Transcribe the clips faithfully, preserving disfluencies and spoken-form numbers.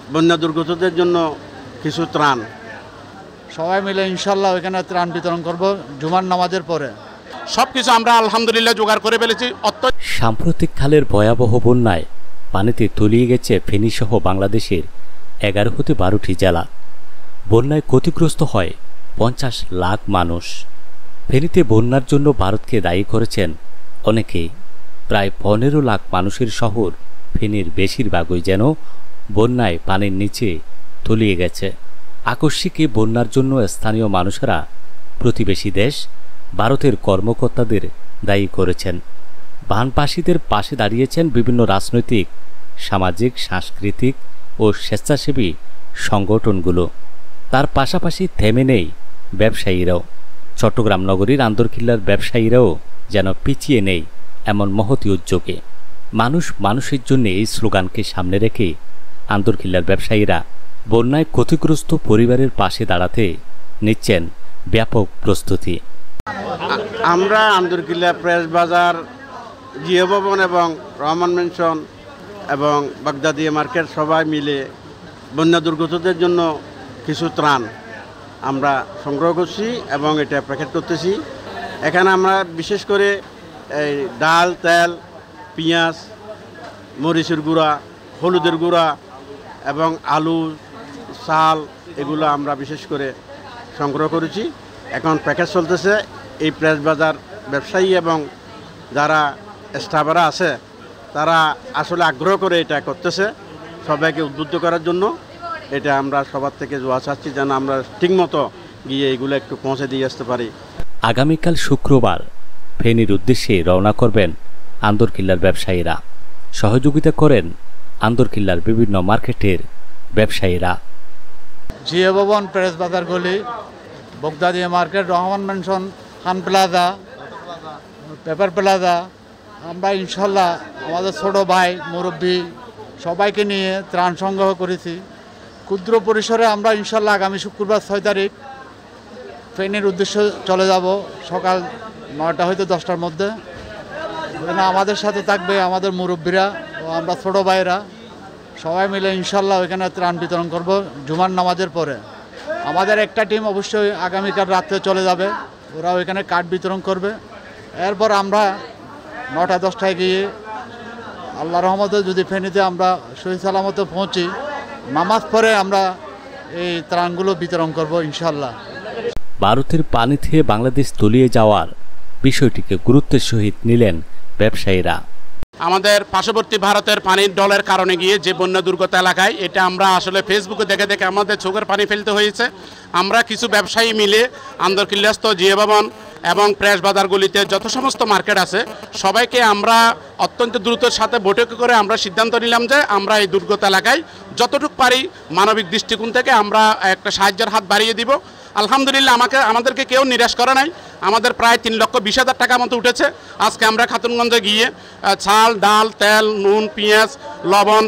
বন্যা দুর্গতদের জন্য কিছু ত্রাণ সবাই মিলে ইনশাল্লাহ ওইখানে ত্রাণ বিতরণ করব জুমার নামাজের পরে। সব কিছু আমরা আলহামদুলিল্লাহ জোগাড় করে ফেলেছি। সাম্প্রতিক কালের ভয়াবহ বন্যায় পানিতে তলিয়ে গেছে ফেনীসহ বাংলাদেশের এগারো হতে বারোটি জেলা। বন্যায় ক্ষতিগ্রস্ত হয় পঞ্চাশ লাখ মানুষ। ফেনীতে বন্যার জন্য ভারতকে দায়ী করেছেন অনেকেই। প্রায় পনেরো লাখ মানুষের শহর ফেনীর বেশিরভাগই যেন বন্যায় পানির নিচে তলিয়ে গেছে। আকস্মিক এই বন্যার জন্য স্থানীয় মানুষেরা প্রতিবেশী দেশ ভারতের কর্মকর্তাদের দায়ী করেছেন। বানপাসীদের পাশে দাঁড়িয়েছেন বিভিন্ন রাজনৈতিক, সামাজিক, সাংস্কৃতিক ও স্বেচ্ছাসেবী সংগঠনগুলো। তার পাশাপাশি থেমে নেই ব্যবসায়ীরাও। চট্টগ্রাম নগরীর আন্দরকিল্লার ব্যবসায়ীরাও যেন পিছিয়ে নেই এমন মহতী উদ্যোগে। মানুষ মানুষের জন্য এই স্লোগানকে সামনে রেখে আন্দরকিল্লার ব্যবসায়ীরা বন্যায় ক্ষতিগ্রস্ত পরিবারের পাশে দাঁড়াতে নিচ্ছেন ব্যাপক প্রস্তুতি। আমরা আন্দরকিল্লা প্রেস বাজার, জিও ভবন এবং রহমান মেনশন এবং বাগদাদি মার্কেট সবাই মিলে বন্যা দুর্গতদের জন্য কিছু ত্রাণ আমরা সংগ্রহ করছি এবং এটা প্যাকেট করতেছি। এখানে আমরা বিশেষ করে এই ডাল, তেল, পেঁয়াজ, মরিচের গুঁড়া, হলুদের গুঁড়া এবং আলু, চাল এগুলো আমরা বিশেষ করে সংগ্রহ করেছি। এখন প্যাকেজ চলতেছে। এই প্রেস বাজার ব্যবসায়ী এবং যারা স্টাফেরা আছে তারা আসলে আগ্রহ করে এটা করতেছে সবাইকে উদ্বুদ্ধ করার জন্য। এটা আমরা সবার থেকে দোয়া চাচ্ছি যেন আমরা ঠিকমতো গিয়ে এগুলো একটু পৌঁছে দিয়ে আসতে পারি। আগামীকাল শুক্রবার ফেনীর উদ্দেশ্যে রওনা করবেন আন্দরকিল্লার ব্যবসায়ীরা। সহযোগিতা করেন আন্দরকিল্লার বিভিন্ন মার্কেটের ব্যবসায়ীরা। জিও ভবন, প্রেস বাজার গলি, Baghdadi market, Rahman mansion, Khan plaza, paper plaza, আমরা ইনশাল্লাহ আমাদের ছোটো ভাই মুরব্বী সবাইকে নিয়ে ত্রাণ সংগ্রহ করেছি। ক্ষুদ্র পরিসরে আমরা ইনশাল্লাহ আগামী শুক্রবার ছয় তারিখ ফেনীর উদ্দেশ্যে চলে যাব সকাল নয়টা হইতে দশটার মধ্যে। আমাদের সাথে থাকবে আমাদের মুরব্বীরা ও আমরা ছোটো ভাইরা সবাই মিলে ইনশাল্লাহ ওইখানে ত্রাণ বিতরণ করব জুমার নামাজের পরে। আমাদের একটা টিম অবশ্যই আগামীকাল রাত্রে চলে যাবে, ওরা ওইখানে কার্ড বিতরণ করবে। এরপর আমরা নটা দশটায় গিয়ে আল্লাহ রহমতে যদি ফেনীতে আমরা সহি সালামতে পৌঁছি, নামাজ পড়ে আমরা এই ত্রাণগুলো বিতরণ করব ইনশাল্লাহ। ভারতের পানিতে বাংলাদেশ তলিয়ে যাওয়ার বিষয়টিকে গুরুত্বের সহিত নিলেন ব্যবসায়ীরা। আমাদের পার্শ্ববর্তী ভারতের পানির ডলের কারণে গিয়ে যে বন্যা দুর্গত এলাকায়, এটা আমরা আসলে ফেসবুকে দেখে দেখে আমাদের চোখের পানি ফেলতে হয়েছে। আমরা কিছু ব্যবসায়ী মিলে আন্দরকিল্লাস্থ জিও ভবন এবং প্রেস বাজারগুলিতে যত সমস্ত মার্কেট আছে সবাইকে আমরা অত্যন্ত দ্রুতের সাথে বৈঠক করে আমরা সিদ্ধান্ত নিলাম যে আমরা এই দুর্গত এলাকায় যতটুকু পারি মানবিক দৃষ্টিকোণ থেকে আমরা একটা সাহায্যের হাত বাড়িয়ে দিব। আলহামদুলিল্লাহ আমাকে আমাদেরকে কেউ নিরাশ করে নাই। আমাদের প্রায় তিন লক্ষ বিশ হাজার টাকা মতো উঠেছে। আজকে আমরা খাতুনগঞ্জে গিয়ে চাল, ডাল, তেল, নুন, পেঁয়াজ, লবণ,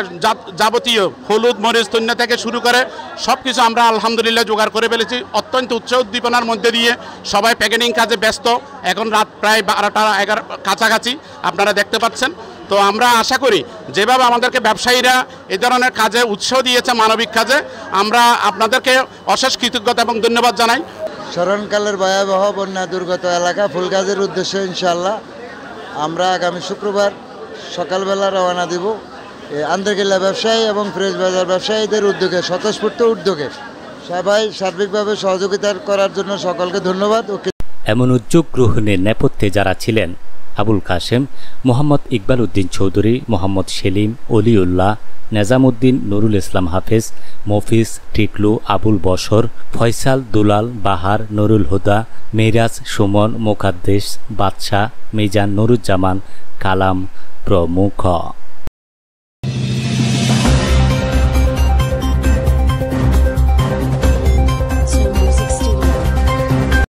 যাবতীয় হলুদ, মরিচ, তৈন্য থেকে শুরু করে সব কিছু আমরা আলহামদুলিল্লাহ জোগাড় করে ফেলেছি। অত্যন্ত উচ্চ উদ্দীপনার মধ্যে দিয়ে সবাই প্যাকেটিং কাজে ব্যস্ত। এখন রাত প্রায় বারোটা এগারো কাছাকাছি আপনারা দেখতে পাচ্ছেন। তো আমরা আশা করি যেভাবে আমাদেরকে ব্যবসায়ীরা এ ধরনের কাজে উৎসাহ দিয়েছে, মানবিক কাজে, আমরা আপনাদেরকে অশেষ কৃতজ্ঞতা এবং ধন্যবাদ জানাই। স্মরণকালের ভয়াবহ বন্যা দুর্গত এলাকা ফুলগাজীর উদ্দেশ্যে ইনশাআল্লাহ আমরা আগামী শুক্রবার সকালবেলা রওনা দিব। আন্দরকিল্লা ব্যবসায়ী এবং প্রেস বাজার ব্যবসায়ীদের উদ্যোগে, স্বতঃস্ফূর্ত উদ্যোগে সবাই সার্বিকভাবে সহযোগিতা করার জন্য সকলকে ধন্যবাদ। এমন উদ্যোগ গ্রহণের নেপথ্যে যারা ছিলেন আবুল কাশেম, মোহাম্মদ ইকবাল উদ্দিন চৌধুরী, মোহাম্মদ সেলিম, অলিউল্লাহ, নেজামুদ্দিন, নুরুল ইসলাম হাফেজ, মফিজ, টিকলু, আবুল বশর, ফয়সাল, দুলাল, বাহার, নুরুল হুদা, মিরাজ, সুমন, মোকাদ্দেশ, বাদশাহ, মিজান, নুরুজ্জামান, কালাম প্রমুখ।